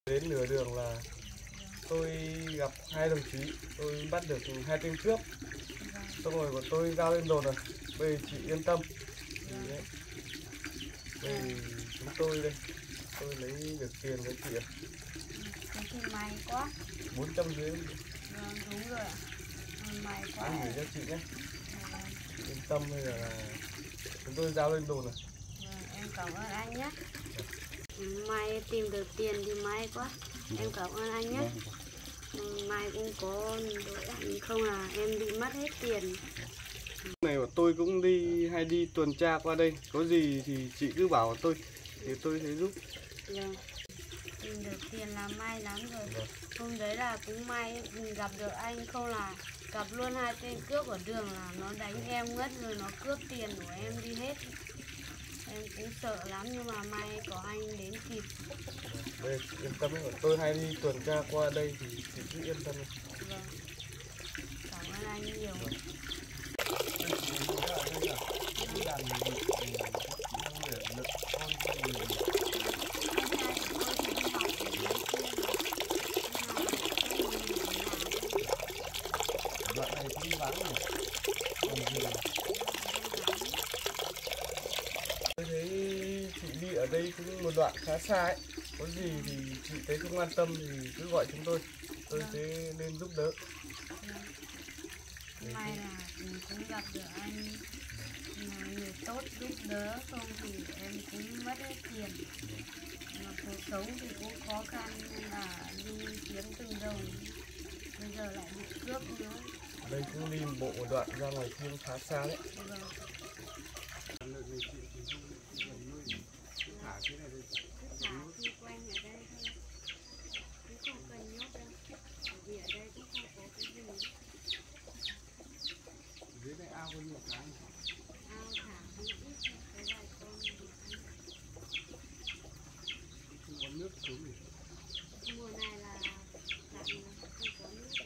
Đến nửa đường là tôi gặp hai đồng chí, tôi bắt được hai tên cướp. Xong rồi bọn tôi giao lên đồn rồi. Bây giờ chị yên tâm. Đấy. Bây giờ chúng tôi đây, tôi lấy được tiền của chị ạ. Thế thì may quá. 450. Đúng rồi ạ. May quá. Anh gửi cho chị nhé. Chị yên tâm, bây giờ là chúng tôi giao lên đồn rồi. Em cảm ơn anh nhé. May tìm được tiền thì may quá. Em cảm ơn anh nhé. Mai cũng có đội anh không là em bị mất hết tiền. Này bọn tôi cũng đi tuần tra qua đây, có gì thì chị cứ bảo tôi thì tôi sẽ giúp. Vâng. Tìm được tiền là may lắm rồi. Vâng. Hôm đấy là cũng may gặp được anh, không là gặp luôn hai tên cướp ở đường là nó đánh em ngất rồi nó cướp tiền của em đi hết. Em cũng sợ lắm nhưng mà may có anh đến kịp. Đây, chị yên tâm đấy, bọn tôi hay đi tuần tra qua đây thì chị cứ yên tâm. Vâng. Cảm ơn anh nhiều. Vâng. Đoạn này cũng vắng rồi. Tôi thấy chị đi ở đây cũng một đoạn khá xa ấy. Có gì thì chị thấy không an tâm thì cứ gọi chúng tôi sẽ lên giúp đỡ. May là cũng gặp được anh người tốt giúp đỡ, không thì em cũng mất hết tiền. Mà cuộc sống thì cũng khó khăn nên là đi kiếm từng đồng, bây giờ lại bị cướp nữa. Đây cũng đi bộ một đoạn ra ngoài kia khá xa đấy. Vâng. Thả cái này đi. Cứ thả xung quanh ở đây thôi, cũng không cần nhốt đâu, bởi vì ở đây cũng không có cái gì. Dưới này ao có nhiều cái. Ao thả cũng ít thôi, cái vài con thì ăn. Không có nước xuống gì. Mùa này là tạm không có nước.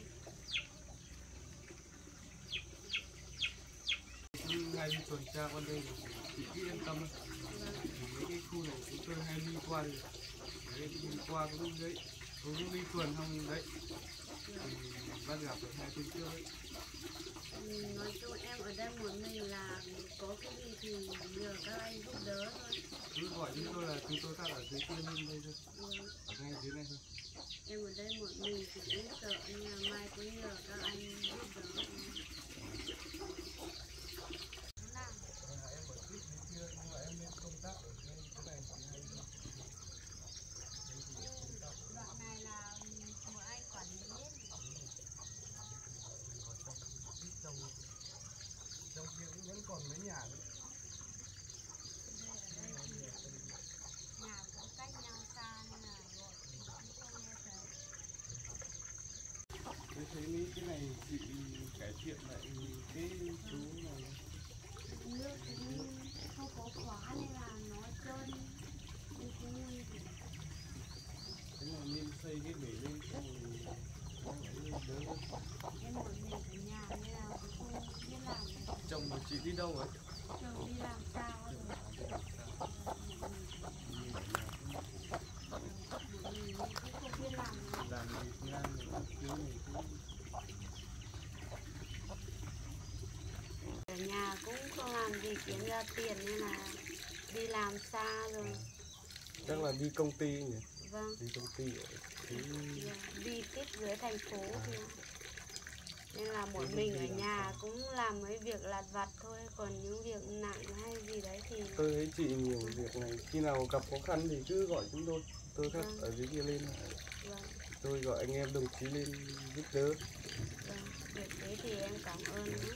Hay đi tuần tra qua đây thì chị cứ yên tâm. Mấy cái khu này chúng tôi hay đi qua thì đấy, đi qua cũng đấy, cũng đi tuần không đấy thì bắt gặp được hai tên cướp ấy. Nói chung em ở đây một mình là có cái gì thì nhờ các anh giúp đỡ thôi. Cứ gọi chúng tôi là chúng tôi đang ở dưới kia lên đây thôi, ở ngay dưới này thôi. Em ở đây một mình thì cũng sợ nhưng mà mai cũng nhờ các anh giúp đỡ. Em ở tiếp dưới kia nhưng mà em lên công tác ở ngay chỗ này thì hay đi. Đoạn này là một anh quản lý hết. Trong kia cũng vẫn còn mấy nhà nữa. Nhà cũng cách nhau xa nên là gọi cũng không nghe thấy. Tôi thấy mấy cái này chị cải thiện lại cái chú này. Nước cũng không có khóa nên là nó trơn. Nhưng cũng như thế. Thế là nên xây cái bể lên xong rồi đỡ. Em một mình ở nhà nên là cũng không biết làm được. Chồng của chị đi đâu rồi? Chồng đi làm sao rồi. Mình cũng không biết làm nữa. Làm việc ngang cứu này cũng. Ở nhà cũng không làm gì kiếm ra tiền nên là đi làm xa rồi. Chắc là đi công ty nhỉ? Vâng. Đi công ty ở Đi tiếp dưới thành phố thì nên là một mình ở nhà cũng làm mấy việc lặt vặt thôi, còn những việc nặng hay gì đấy thì tôi thấy chị nhiều việc này, khi nào gặp khó khăn thì cứ gọi chúng tôi khác ở dưới kia lên. vâng, Tôi gọi anh em đồng chí lên giúp đỡ. vâng, việc thế thì em cảm ơn nhé.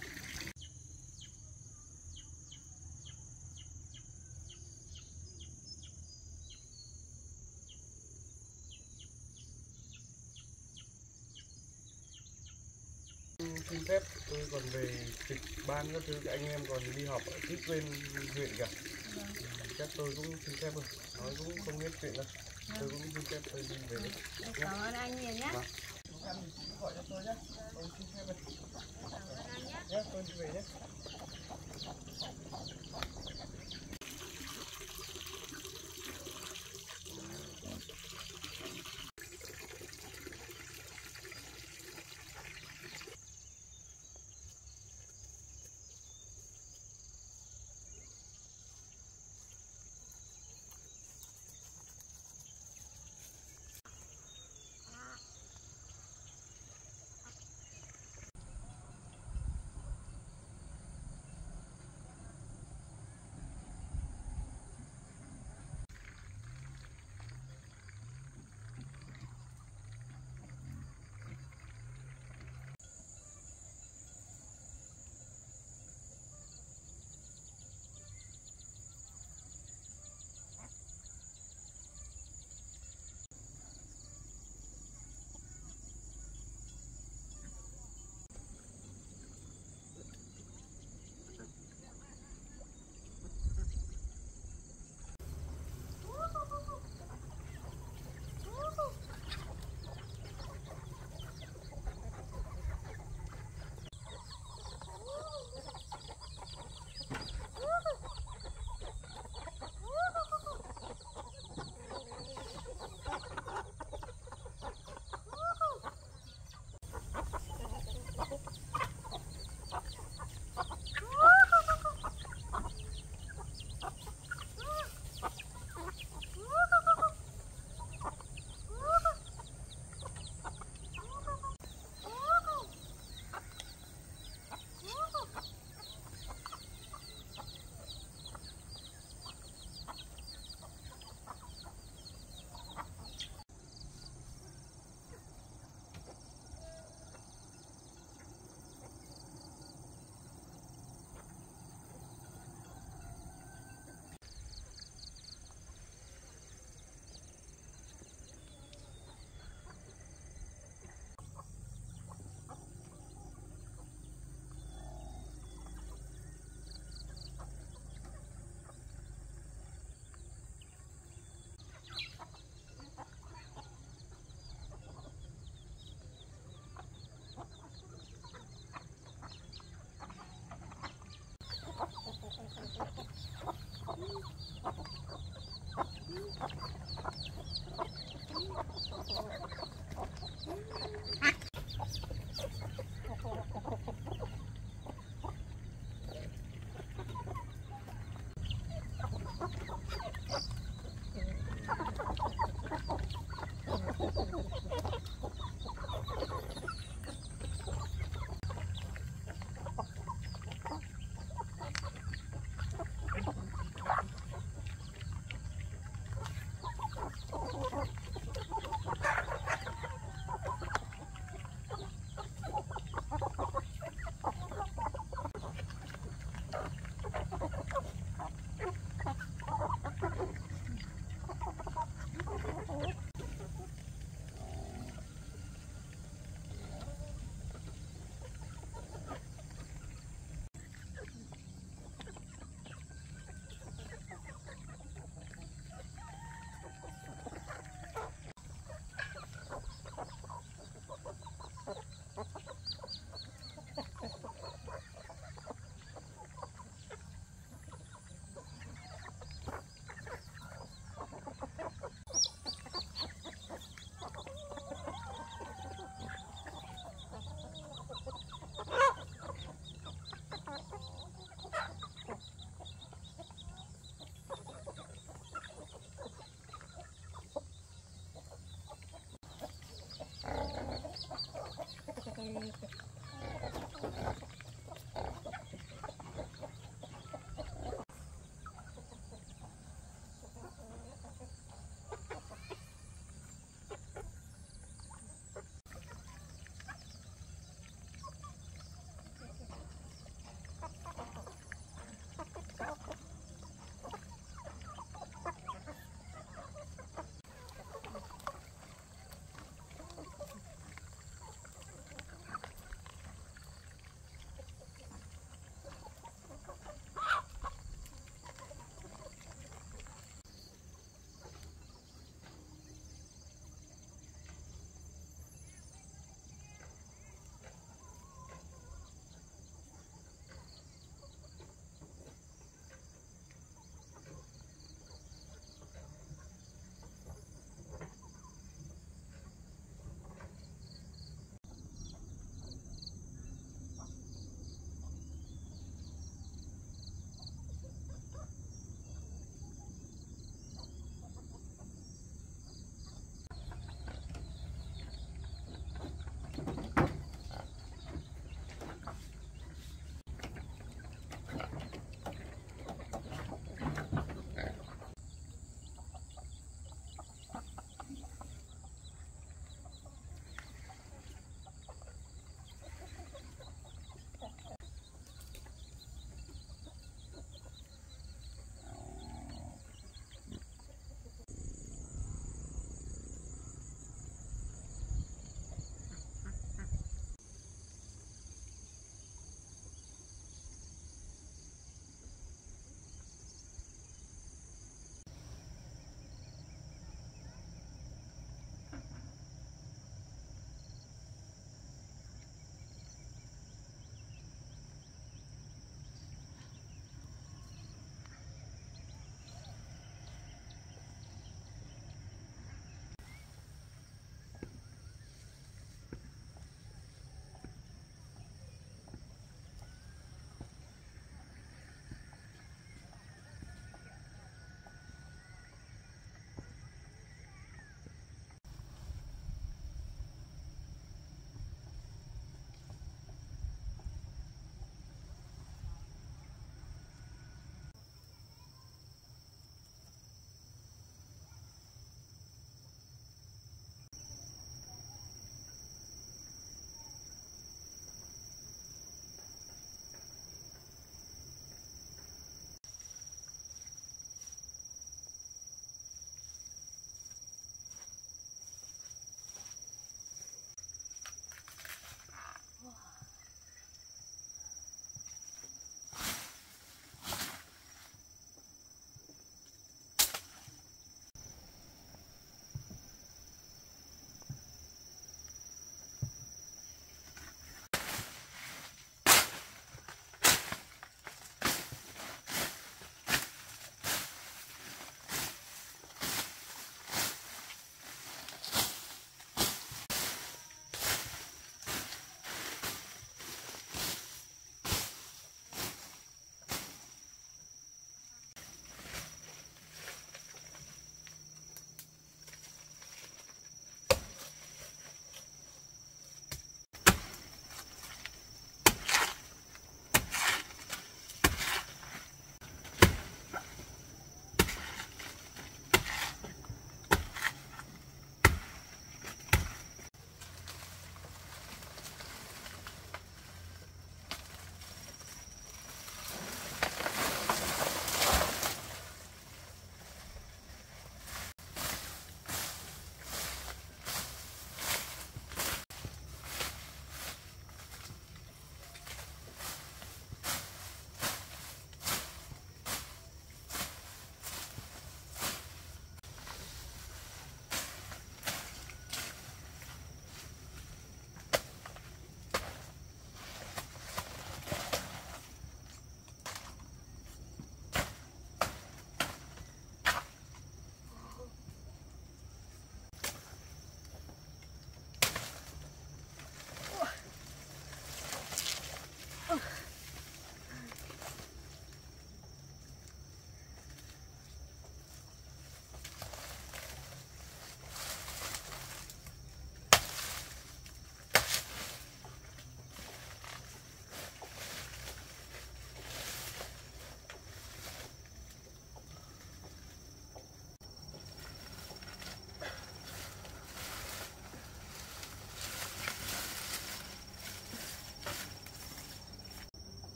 Xin phép tôi còn về trực ban các thứ, anh em còn đi họp ở tiếp bên huyện cả. Chắc tôi cũng xin phép rồi, nói cũng không biết chuyện đâu. Tôi cũng xin phép tôi đi về đấy. Em cảm ơn anh nhiều nhé. Khó khăn thì chị gọi cho tôi nhé. Tôi xin phép rồi. Cảm ơn anh nhé. Nhé, tôi đi về nhé.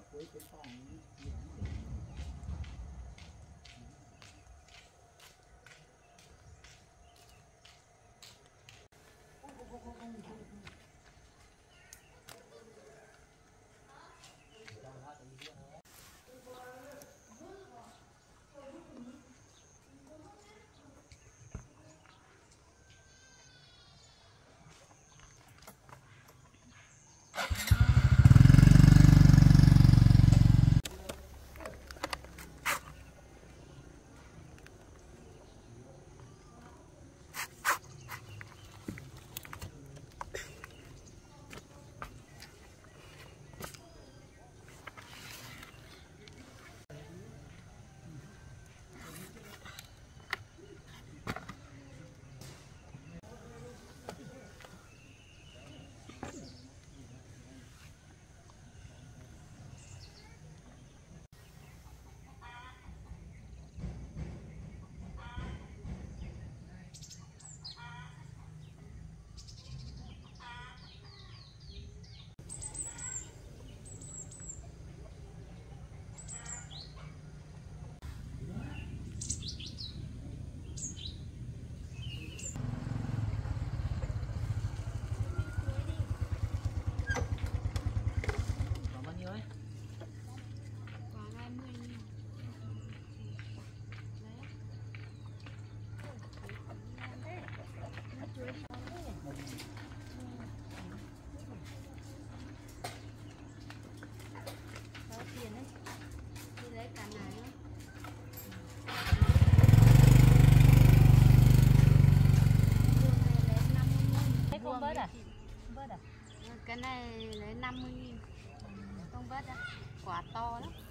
Cái này lấy 50.000. Không bớt đâu. Quả to lắm.